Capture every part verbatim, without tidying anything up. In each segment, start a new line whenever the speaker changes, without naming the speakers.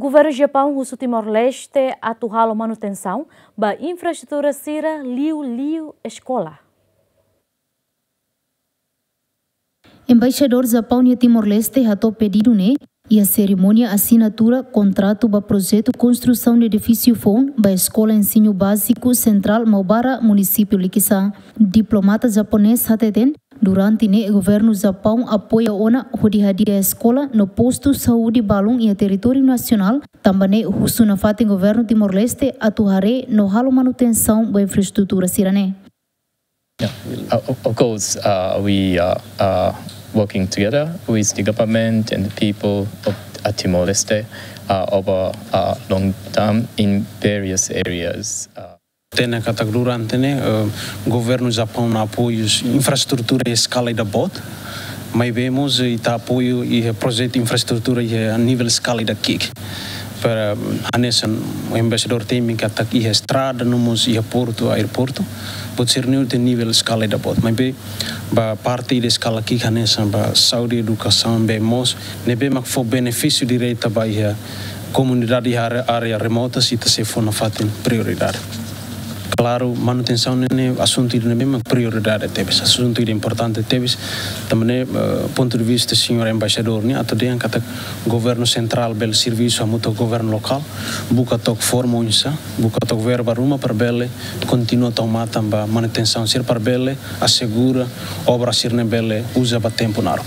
Governo Japão usa Timor-Leste atual a manutenção da infraestrutura Sira Liu Liu Escola.
Embaixador Japão e Timor-Leste ratou pedido né e a cerimônia assinatura contrato para projeto construção de edifício F O N da Escola Ensino Básico Central Maubara, município Likisa. Diplomata japonês hateten durante ne governo Japão apoia ona hodi-hadi a escola no posto saúde balung e a território nacional. Também husu na fatem governo Timor-Leste atuare no halo manutenção da infraestrutura sirane.
Yeah, of course, uh, we are uh, working together with the government and the people of uh, Timor-Leste uh, over uh, long term in various areas. Uh,
Tena kata durante ne uh, governo Japão na apoio infraestrutura e escala da bot, mas vemos e tá apoio e projeto de infraestrutura e a nível escala da K I C. Para a nessa o embaixador tem que atacar a estrada, nomos e a porto, aeroporto, pode ser no nível escala da bot, mas bem, ba parte da escala aqui a nessa ba saúde, educação, bem mos, ne bem mas for benefício direto para a comunidade e área remota se se for na fatem prioridade. Claro, manutenção é assunto de mesma prioridade teves, assunto importante teves. Também uh, ponto de vista senhor embaixador, né, até tem que governo central bel serviço a muito governo local, buca tok forma unsa, buca tok verba ruma para bele, continua tomar também manutenção ser para bele, assegura obra ser ne bele usa ba tempo naro.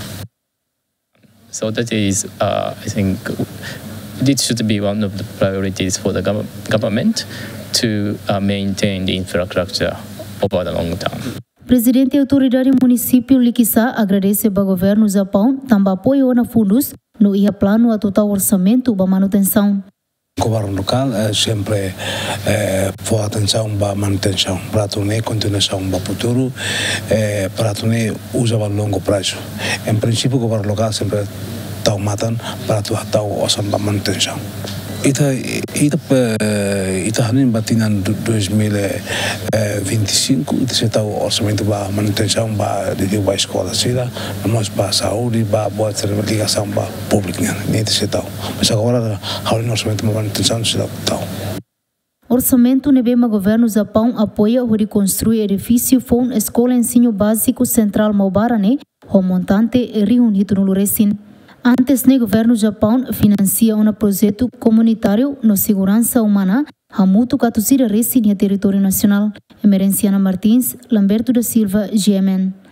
So that is, uh, I think, this should be one of the priorities for the gov government. To uh, maintain the infrastructure over the long term.
Presidente e autoridade município Likisa agradece ao governo Japão, também apoio na fundos no ia plano a total orçamento para manutenção.
O governo local é sempre é, for atenção para manutenção, para tornar continuação para o futuro, é, para tornar usa a longo prazo. Em princípio, o governo local sempre está matando para tornar o orçamento para manutenção. Ita ita ita hanin batinan dois mil e vinte e cinco ita se tahu orçamento para manutenção para de uma escola sira, nós para saúde, para boa ligação para público, nem se tahu. Mas agora há um orçamento para manutenção se tahu.
Orçamento nebema governo Japão apoia o reconstruir edifício F O N Escola Ensino Básico Central Maubara ne, o montante e reunido no Luresin. Antes, o governo Japão financia um projeto comunitário no segurança humana, a muito catuzira resi no território nacional. Emerenciana Martins, Lamberto da Silva, G M N.